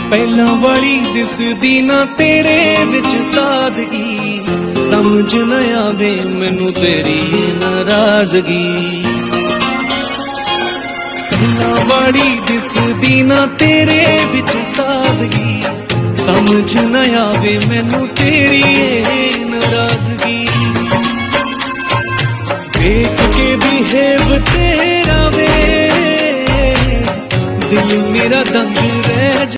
पहला वाली दिसदी ना तेरे विच सादगी, समझ न आवे मैनू तेरी नाराजगी। पहला वाली दिसदी ना तेरे विच सादगी, समझ न आवे मैनू तेरी नाराजगी। देख के बिहेव तेरा वे दिल मेरा दंग रह